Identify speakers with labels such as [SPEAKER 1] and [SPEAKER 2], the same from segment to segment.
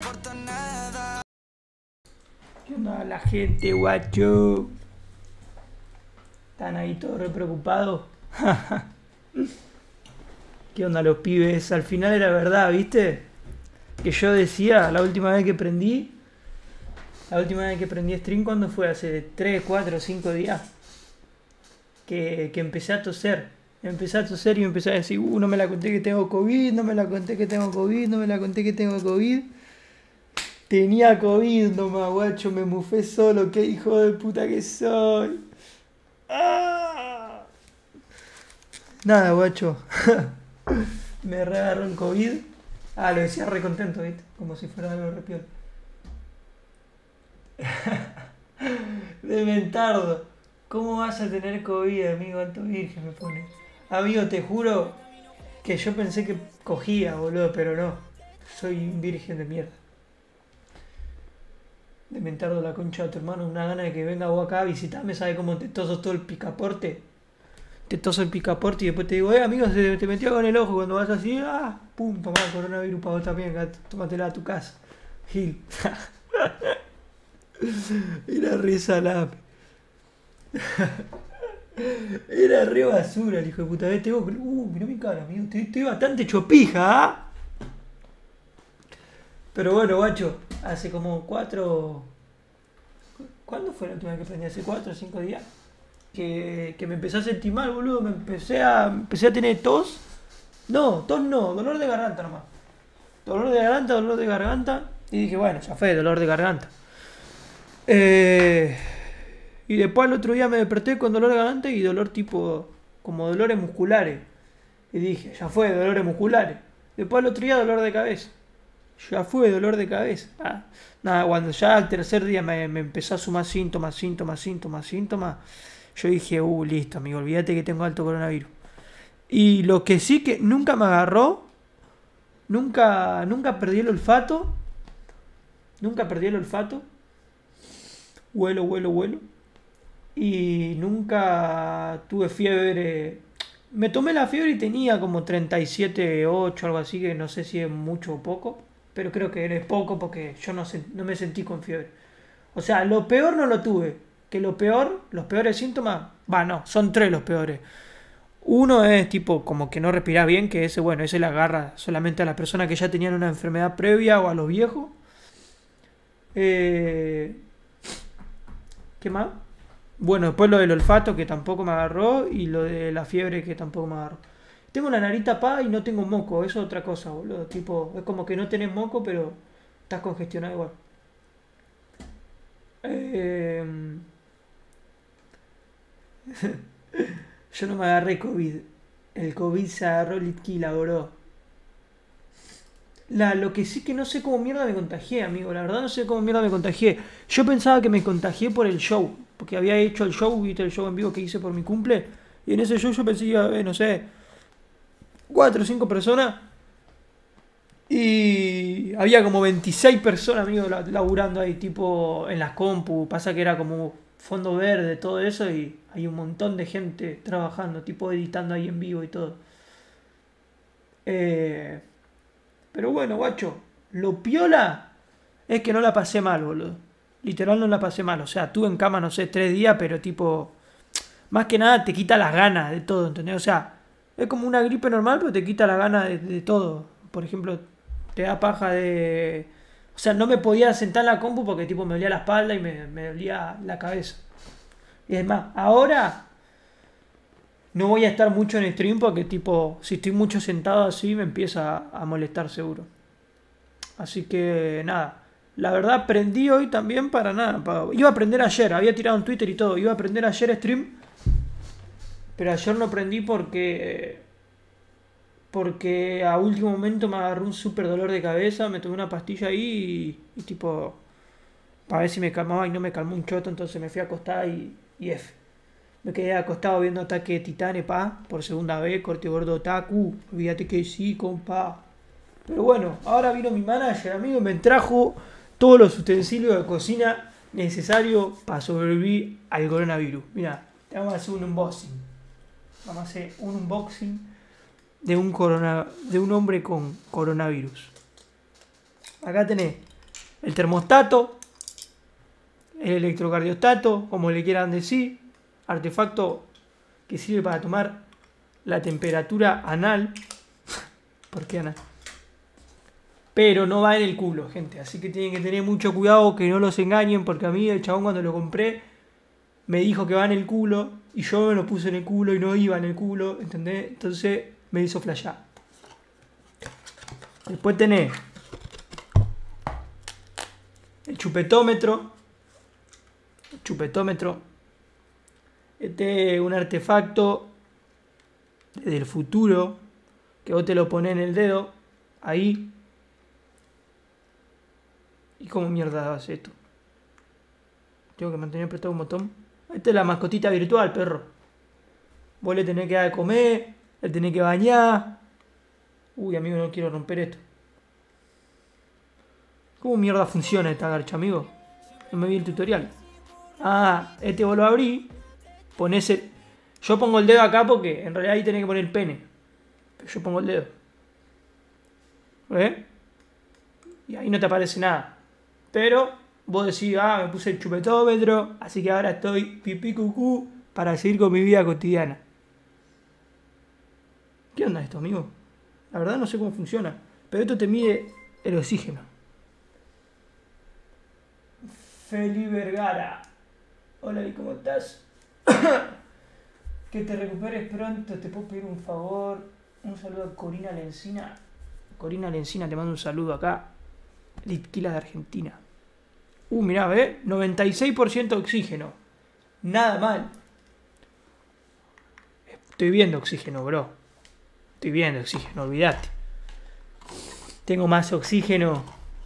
[SPEAKER 1] ¿Qué onda la gente, guacho? ¿Están ahí todos re preocupados? ¿Qué onda los pibes? Al final era verdad, ¿viste? Que yo decía, la última vez que prendí stream, ¿cuándo fue? Hace 3, 4, 5 días. Que empecé a toser. Empecé a toser y empecé a decir, no me la conté que tengo COVID, no me la conté que tengo COVID, no me la conté que tengo COVID. Tenía COVID nomás, guacho, me mufé solo, qué hijo de puta que soy. ¡Ah! Nada, guacho. Me reagarró el COVID. Ah, lo decía re contento, ¿viste? Como si fuera algo re piola. De mentardo. ¿Cómo vas a tener COVID, amigo? Alto virgen me pone. Amigo, te juro que yo pensé que cogía, boludo, pero no. Soy un virgen de mierda. De mentardo la concha de tu hermano. Una gana de que venga vos acá a visitarme. ¿Sabes cómo te toso todo el picaporte? Te toso el picaporte y después te digo, amigo, se te metió con el ojo. Cuando vas así, pum, tomá coronavirus para vos también. Acá, tómatela a tu casa. Gil. Era re salame. Era re basura el hijo de puta. Mirá mi cara, amigo. Estoy bastante chopija, ¿ah? Pero bueno, guacho, hace como 4... ¿Cuándo fue la última vez que prendí? ¿Hace 4 o 5 días? Que me empecé a sentir mal, boludo. Empecé a tener tos. No, tos no, dolor de garganta nomás. Dolor de garganta. Y dije, bueno, ya fue, dolor de garganta. Y después al otro día me desperté con dolor de garganta y dolor tipo, como dolores musculares. Y dije, ya fue, dolores musculares. Después al otro día dolor de cabeza. Ya fue, dolor de cabeza. Nada, cuando ya al tercer día me empezó a sumar síntomas. Yo dije, listo, amigo, olvídate que tengo alto coronavirus. Y lo que sí que nunca me agarró, nunca perdí el olfato. Huelo. Y nunca tuve fiebre. Me tomé la fiebre y tenía como 37,8, algo así, que no sé si es mucho o poco. Pero creo que es poco porque yo no me sentí con fiebre. O sea, lo peor no lo tuve. Que los peores síntomas, no, son 3 los peores. Uno es tipo como que no respirás bien, que ese le agarra solamente a las personas que ya tenían una enfermedad previa o a los viejos. ¿Qué más? Bueno, después lo del olfato que tampoco me agarró y lo de la fiebre que tampoco me agarró. Tengo la nariz tapada y no tengo moco, eso es otra cosa, boludo. Tipo, es como que no tenés moco, pero estás congestionado igual. Yo no me agarré COVID. El COVID se agarró Litquila, bro. Lo que sí que no sé cómo mierda me contagié, amigo. La verdad no sé cómo mierda me contagié. Yo pensaba que me contagié por el show. Porque había hecho el show, viste el show en vivo que hice por mi cumple. Y en ese show yo pensé que iba a haber, no sé, 4 o 5 personas. Y había como 26 personas, amigo, laburando ahí, tipo en las compu. Pasa que era como fondo verde, todo eso. Y hay un montón de gente trabajando, tipo editando ahí en vivo y todo. Pero bueno, guacho, lo piola es que no la pasé mal, boludo. Literal no la pasé mal. O sea, estuve en cama, no sé, 3 días, pero tipo... Más que nada te quita las ganas de todo, ¿entendés? O sea, es como una gripe normal, pero te quita las ganas de todo. Por ejemplo, te da paja de... O sea, no me podía sentar en la compu porque tipo me dolía la espalda y me dolía la cabeza. Y además, ahora no voy a estar mucho en stream porque tipo, si estoy mucho sentado así me empieza a molestar seguro. Así que nada. La verdad aprendí hoy también para nada. Iba a aprender ayer, había tirado en Twitter y todo. Iba a aprender ayer stream. Pero ayer no aprendí porque a último momento me agarró un súper dolor de cabeza. Me tomé una pastilla ahí y tipo... Para ver si me calmaba y no me calmó un choto. Entonces me fui a acostar y F. Me quedé acostado viendo Ataque de Titanes, por segunda vez. Corte gordo otaku. Olvídate que sí, compa. Pero bueno, ahora vino mi manager, amigo, y me trajo todos los utensilios de cocina necesarios para sobrevivir al coronavirus. Mira, te vamos a hacer un unboxing. Vamos a hacer un unboxing de un hombre con coronavirus. Acá tenés el termostato, el electrocardiostato, como le quieran decir, artefacto que sirve para tomar la temperatura anal. ¿Por qué anal? Pero no va en el culo, gente, así que tienen que tener mucho cuidado que no los engañen, porque a mí el chabón cuando lo compré me dijo que va en el culo y yo me lo puse en el culo y no iba en el culo, ¿entendés? Entonces me hizo flashear. Después tenés el chupetómetro. Este es un artefacto del futuro que vos te lo ponés en el dedo, ahí. ¿Y cómo mierda hace esto? Tengo que mantener apretado un botón. Esta es la mascotita virtual, perro. Vos le tenés que dar de comer, le tenés que bañar. Uy, amigo, no quiero romper esto. ¿Cómo mierda funciona esta garcha, amigo? No me vi el tutorial. Ah, este vos lo abrís. Ponés el... Yo pongo el dedo acá porque en realidad ahí tenés que poner el pene. Pero yo pongo el dedo. ¿Ves? Y ahí no te aparece nada. Pero vos decís, ah, me puse el chupetómetro, así que ahora estoy pipí cucú para seguir con mi vida cotidiana. ¿Qué onda esto, amigo? La verdad no sé cómo funciona. Pero esto te mide el oxígeno. Feli Vergara. Hola, ¿y cómo estás? Que te recuperes pronto. ¿Te puedo pedir un favor? Un saludo a Corina Lencina. Corina Lencina, te mando un saludo acá. Litquila de Argentina. Mirá, ¿ves? 96% oxígeno. Nada mal. Estoy viendo oxígeno, bro. Estoy viendo oxígeno, olvidate. Tengo más oxígeno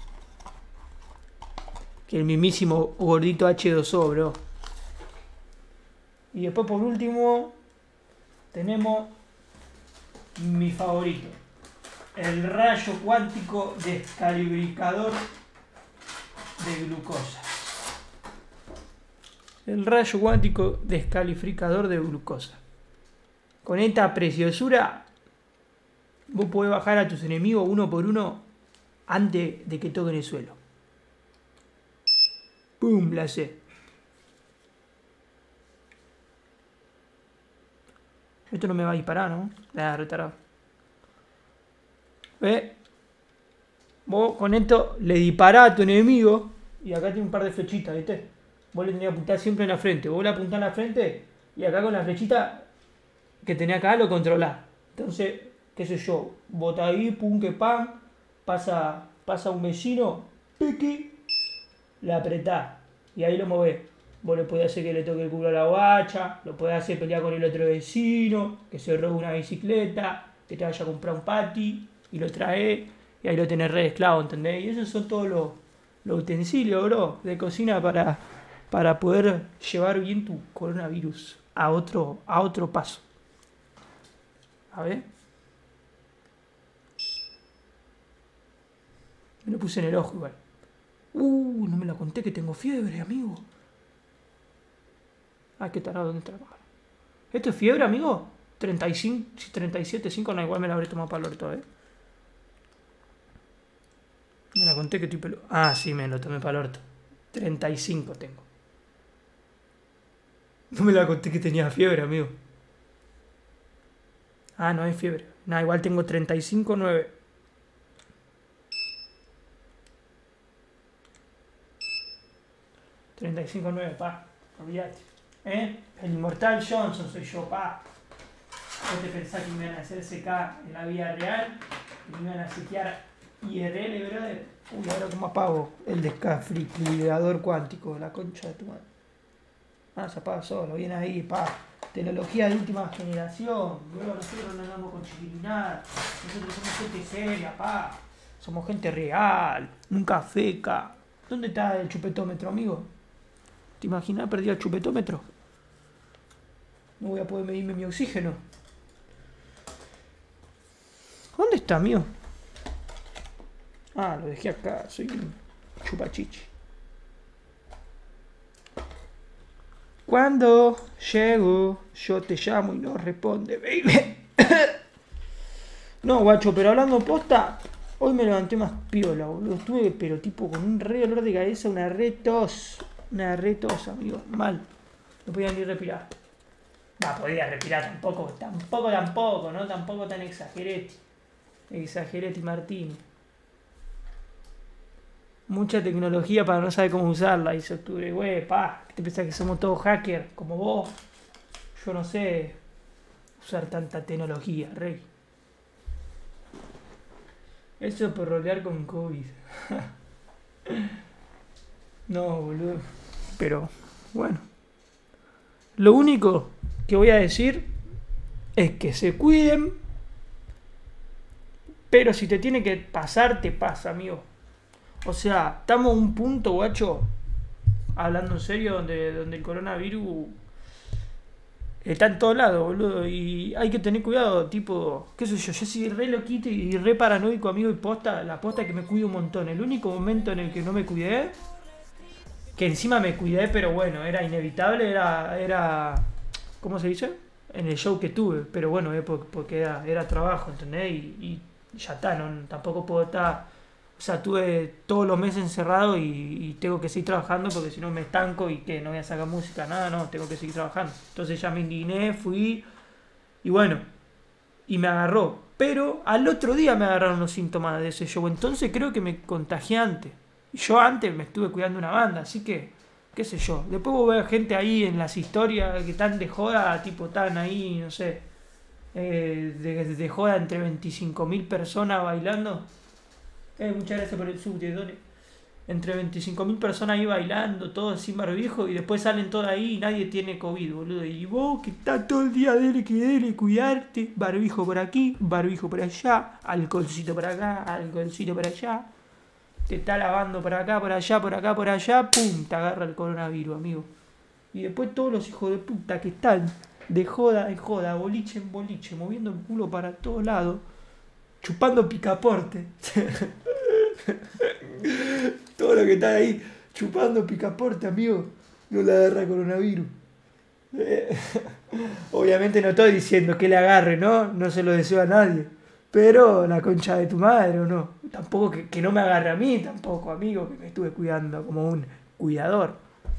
[SPEAKER 1] que el mismísimo gordito H2O, bro. Y después, por último, tenemos mi favorito. El rayo cuántico descalibricador de glucosa. El rayo cuántico descalibricador de glucosa. Con esta preciosura, vos podés bajar a tus enemigos uno por uno antes de que toquen el suelo. ¡Pum! La sé. Esto no me va a disparar, ¿no? Nada, retardado. ¿Ves? Vos con esto le disparás a tu enemigo. Y acá tiene un par de flechitas, ¿viste? Vos le tenés que apuntar siempre en la frente. Vos le apuntás en la frente y acá con la flechita que tenés acá lo controlás. Entonces, qué sé yo, bota ahí, pum, que pan, pasa un vecino, piqui, le apretás y ahí lo movés. Vos le podés hacer que le toque el culo a la guacha, lo podés hacer pelear con el otro vecino, que se robe una bicicleta, que te vaya a comprar un patty y lo trae y ahí lo tenés re esclavo, ¿entendés? Y esos son todos los utensilios, bro, de cocina para poder llevar bien tu coronavirus a otro paso. A ver. Me lo puse en el ojo igual. No me la conté que tengo fiebre, amigo. Qué tarado, ¿dónde está la cámara? ¿Esto es fiebre, amigo? 35, 37,5, no, igual me la habré tomado para el orto, Me la conté que estoy peludo. Sí, me lo tomé para el orto. 35 tengo. No me la conté que tenía fiebre, amigo. No hay fiebre. Igual tengo 35,9. Pa. Olvídate. El inmortal Johnson soy yo, pa. ¿Vos te pensás que me iban a hacer CK en la vida real? Que me iban a setear IRL, brother. Ahora cómo apago el descalibricador cuántico, la concha de tu madre. Se apaga solo, viene ahí, pa. Tecnología de última generación, bro. Nosotros no andamos con chiquilinada. Nosotros somos gente seria, pa. Somos gente real, nunca feca. ¿Dónde está el chupetómetro, amigo? ¿Te imaginas perder el chupetómetro? No voy a poder medirme mi oxígeno. ¿Dónde está, amigo? Lo dejé acá. Soy un chupachichi. Cuando llego, yo te llamo y no responde, baby. No, guacho, pero hablando posta, Hoy me levanté más piola, boludo. Estuve, pero tipo, con un re dolor de cabeza, una re tos. Una re tos, amigo. Mal. No podía ni respirar. Va, podía respirar tampoco, ¿no? Tampoco tan exagerete. Exagerete Martín. Mucha tecnología para no saber cómo usarla, dice Octubre. Güey, pa, ¿qué te pensás que somos todos hackers como vos? Yo no sé usar tanta tecnología, rey. Eso por rolear con COVID. No, boludo. Pero, bueno. Lo único que voy a decir es que se cuiden. Pero si te tiene que pasar, te pasa, amigo. O sea, estamos a un punto, guacho, hablando en serio, donde el coronavirus está en todos lados, boludo. Y hay que tener cuidado, tipo, qué sé yo soy re loquito y re paranoico, amigo, y la posta es que me cuido un montón. El único momento en el que no me cuidé, que encima me cuidé, pero bueno, era inevitable, era ¿cómo se dice? En el show que tuve, pero bueno, porque era trabajo, ¿entendés? Y ya está, no, tampoco puedo estar. O sea, tuve todos los meses encerrado y tengo que seguir trabajando porque si no me estanco y que no voy a sacar música, nada, no, tengo que seguir trabajando. Entonces ya me indigné, fui y bueno, y me agarró. Pero al otro día me agarraron los síntomas de ese show, entonces creo que me contagié antes. Y yo antes me estuve cuidando una banda, así que, qué sé yo. Después vos ves gente ahí en las historias que están de joda, tipo, están ahí, no sé, de joda entre 25.000 personas bailando. Muchas gracias por el subte, Done. Entre 25.000 personas ahí bailando, todos sin barbijo, y después salen todos ahí y nadie tiene COVID, boludo. Y vos que estás todo el día, dele, cuidarte. Barbijo por aquí, barbijo por allá, alcoholcito por acá, alcoholcito por allá. Te está lavando por acá, por allá, por acá, por allá, pum, te agarra el coronavirus, amigo. Y después todos los hijos de puta que están de joda en joda, boliche en boliche, moviendo el culo para todos lados, chupando picaporte. Todo lo que está ahí chupando picaporte, amigo, no le agarra coronavirus. Obviamente no estoy diciendo que le agarre, ¿no? No se lo deseo a nadie. Pero la concha de tu madre, ¿o no? Tampoco que no me agarre a mí, tampoco, amigo, que me estuve cuidando como un cuidador.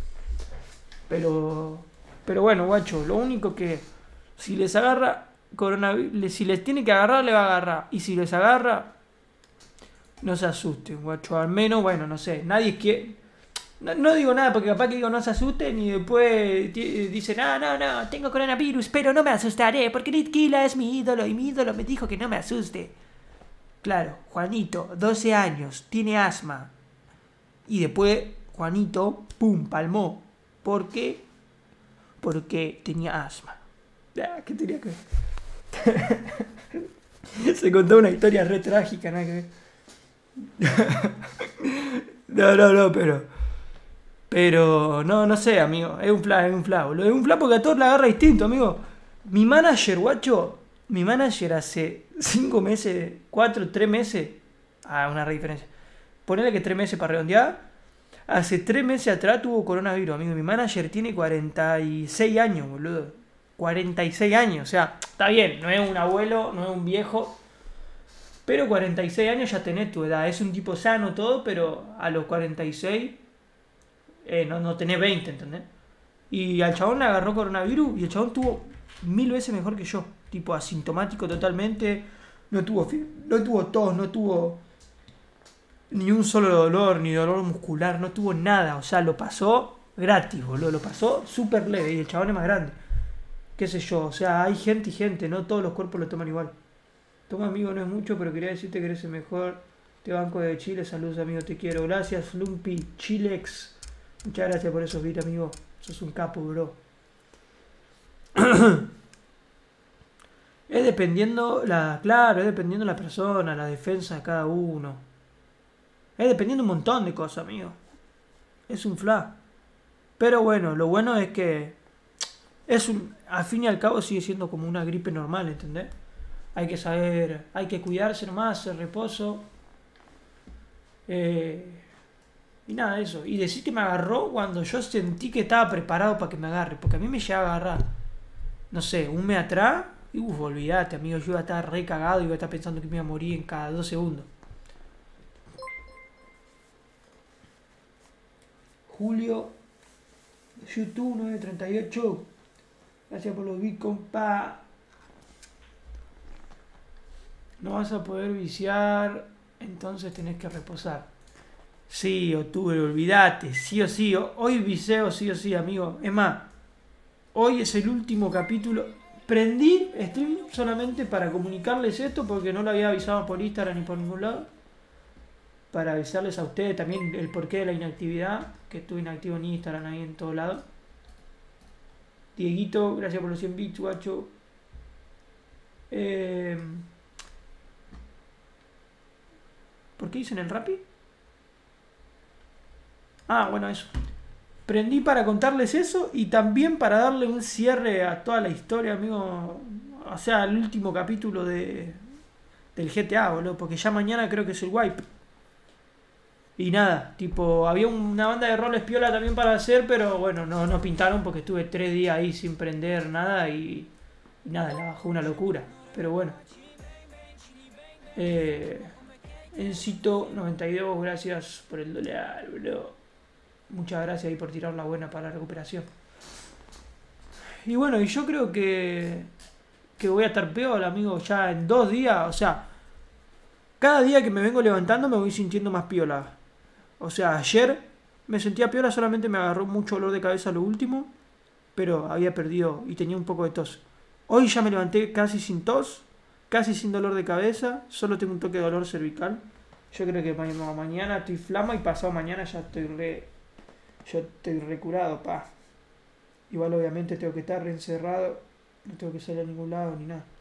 [SPEAKER 1] Pero bueno, guacho, lo único que si les agarra coronavirus, si les tiene que agarrar, le va a agarrar. Y si les agarra, no se asusten, guacho. Al menos, bueno, no sé, nadie quiere. No digo nada porque capaz que digo no se asusten y después dicen, no, tengo coronavirus, pero no me asustaré porque Litquila es mi ídolo y mi ídolo me dijo que no me asuste. Claro, Juanito, 12 años, tiene asma. Y después Juanito, pum, palmó. ¿Por qué? Porque tenía asma. ¿Qué tenía que ver? Se contó una historia re trágica, nada que ver. No, pero no sé, amigo. Es un fla, boludo. Es un fla porque a todos la agarra distinto, amigo. Mi manager, guacho. Mi manager hace 5 meses, 3 meses. Una re diferencia. Ponele que 3 meses para redondear. Hace 3 meses atrás tuvo coronavirus, amigo. Mi manager tiene 46 años, boludo. 46 años. O sea, está bien. No es un abuelo, no es un viejo. Pero 46 años ya tenés tu edad. Es un tipo sano todo, pero a los 46... no tenés 20, ¿entendés? Y al chabón le agarró coronavirus y el chabón tuvo 1000 veces mejor que yo. Tipo asintomático totalmente. No tuvo tos, no tuvo ni un solo dolor, ni dolor muscular, no tuvo nada. O sea, lo pasó gratis, boludo. Lo pasó súper leve y el chabón es más grande. Qué sé yo, o sea, hay gente y gente, no todos los cuerpos lo toman igual. Toma, amigo, no es mucho, pero quería decirte que eres el mejor. Te banco de Chile, saludos, amigo, te quiero. Gracias, Lumpy, Chilex. Muchas gracias por esos beats, amigo. Sos un capo, bro. Es dependiendo la persona, la defensa de cada uno. Es dependiendo un montón de cosas, amigo. Es un fla. Pero bueno, lo bueno es que al fin y al cabo sigue siendo como una gripe normal, ¿entendés? Hay que saber, hay que cuidarse nomás, hacer reposo. Y nada, eso. Y decir que me agarró cuando yo sentí que estaba preparado para que me agarre. Porque a mí me llegaba a agarrar, no sé, un mes atrás. Y olvídate, amigo, yo iba a estar re cagado y iba a estar pensando que me iba a morir en cada 2 segundos. julio. YouTube 938. Gracias por los bits, compa. No vas a poder viciar, entonces tenés que reposar. Sí, octubre, olvídate, sí o sí. Hoy viseo sí o sí, amigo. Es más, hoy es el último capítulo. Prendí stream solamente para comunicarles esto porque no lo había avisado por Instagram ni por ningún lado. Para avisarles a ustedes también el porqué de la inactividad, que estuve inactivo en Instagram, ahí en todo lado. Dieguito, gracias por los 100 bits, guacho. ¿Por qué dicen el Rappi? Ah, bueno, eso. Prendí para contarles eso y también para darle un cierre a toda la historia, amigo. O sea, el último capítulo del GTA, boludo. Porque ya mañana creo que es el wipe. Y nada, tipo, había una banda de roles piola también para hacer, pero bueno, no pintaron porque estuve 3 días ahí sin prender nada y nada, la bajó una locura. Pero bueno. Encito 92, gracias por el dólar, bro. Muchas gracias ahí por tirar la buena para la recuperación. Y bueno, y yo creo que voy a estar peor, amigo, ya en 2 días. O sea, cada día que me vengo levantando me voy sintiendo más piola. O sea, ayer me sentía piola, solamente me agarró mucho dolor de cabeza lo último, pero había perdido y tenía un poco de tos. Hoy ya me levanté casi sin tos, casi sin dolor de cabeza, solo tengo un toque de dolor cervical. Yo creo que mañana estoy flama y pasado mañana ya estoy recurado, pa. Igual obviamente tengo que estar reencerrado, no tengo que salir a ningún lado ni nada.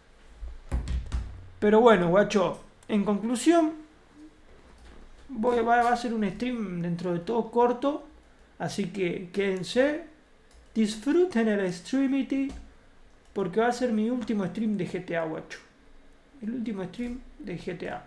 [SPEAKER 1] Pero bueno, guacho, en conclusión, va a ser un stream dentro de todo corto, así que quédense, disfruten el streamity, porque va a ser mi último stream de GTA, guacho. El último stream de GTA.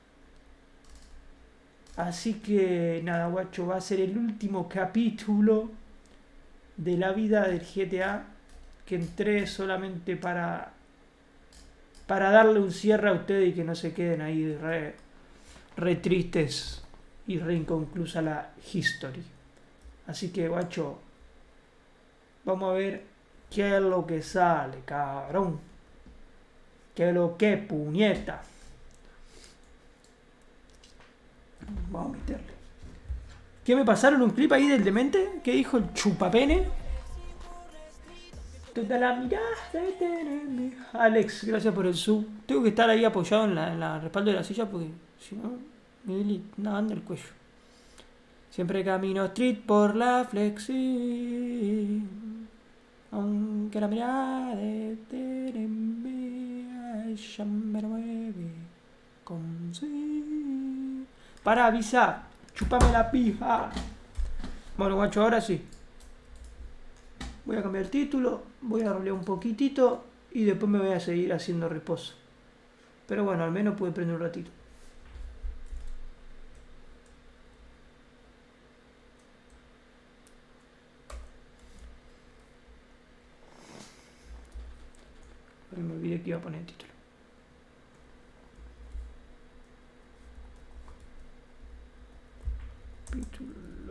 [SPEAKER 1] Así que nada, guacho, va a ser el último capítulo de la vida del GTA, que entré solamente para darle un cierre a ustedes y que no se queden ahí re tristes y re inconclusa la history. Así que, guacho, vamos a ver qué es lo que sale, cabrón. Qué es lo que puñeta. Vamos a meterle. ¿Qué me pasaron un clip ahí del demente? ¿Qué dijo el chupapene? Toda la mirada de tenerme. Alex, gracias por el sub. Tengo que estar ahí apoyado en la respaldo de la silla porque si no me duele una banda el cuello. Siempre camino street por la flexi. Aunque la mirada de tenerme ella me mueve con sí. Para avisar, chupame la pija. Bueno, guacho, ahora sí. Voy a cambiar el título, voy a rolear un poquitito y después me voy a seguir haciendo reposo. Pero bueno, al menos pude prender un ratito. Me olvidé que iba a poner el título. Título.